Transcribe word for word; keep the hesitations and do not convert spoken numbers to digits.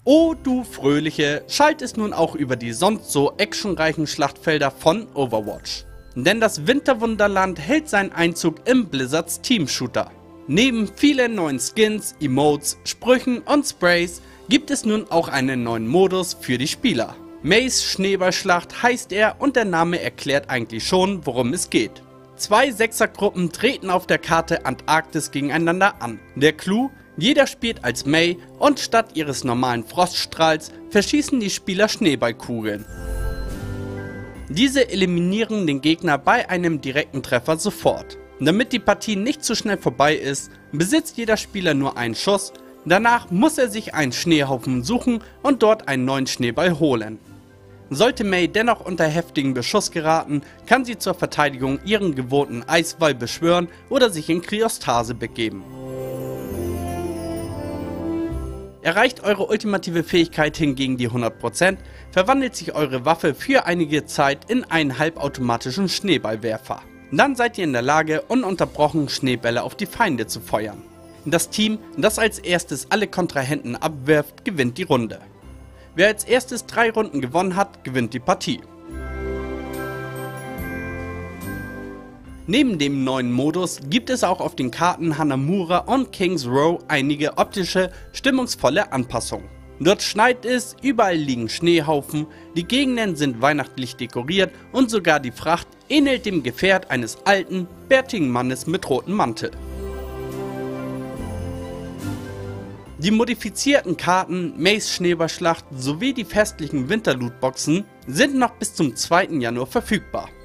Oh du Fröhliche, schalt es nun auch über die sonst so actionreichen Schlachtfelder von Overwatch. Denn das Winterwunderland hält seinen Einzug im Blizzards Team-Shooter. Neben vielen neuen Skins, Emotes, Sprüchen und Sprays gibt es nun auch einen neuen Modus für die Spieler. Meis Schneeballschlacht heißt er und der Name erklärt eigentlich schon, worum es geht. Zwei Sechsergruppen treten auf der Karte Antarktis gegeneinander an. Der Clou: jeder spielt als Mei und statt ihres normalen Froststrahls verschießen die Spieler Schneeballkugeln. Diese eliminieren den Gegner bei einem direkten Treffer sofort. Damit die Partie nicht zu schnell vorbei ist, besitzt jeder Spieler nur einen Schuss, danach muss er sich einen Schneehaufen suchen und dort einen neuen Schneeball holen. Sollte Mei dennoch unter heftigen Beschuss geraten, kann sie zur Verteidigung ihren gewohnten Eiswall beschwören oder sich in Kryostase begeben. Erreicht eure ultimative Fähigkeit hingegen die hundert Prozent, verwandelt sich eure Waffe für einige Zeit in einen halbautomatischen Schneeballwerfer. Dann seid ihr in der Lage, ununterbrochen Schneebälle auf die Feinde zu feuern. Das Team, das als erstes alle Kontrahenten abwirft, gewinnt die Runde. Wer als erstes drei Runden gewonnen hat, gewinnt die Partie. Neben dem neuen Modus gibt es auch auf den Karten Hanamura und Kings Row einige optische, stimmungsvolle Anpassungen. Dort schneit es, überall liegen Schneehaufen, die Gegenden sind weihnachtlich dekoriert und sogar die Fracht ähnelt dem Gefährt eines alten, bärtigen Mannes mit rotem Mantel. Die modifizierten Karten Meis Schneeballschlacht sowie die festlichen Winterlootboxen sind noch bis zum zweiten Januar verfügbar.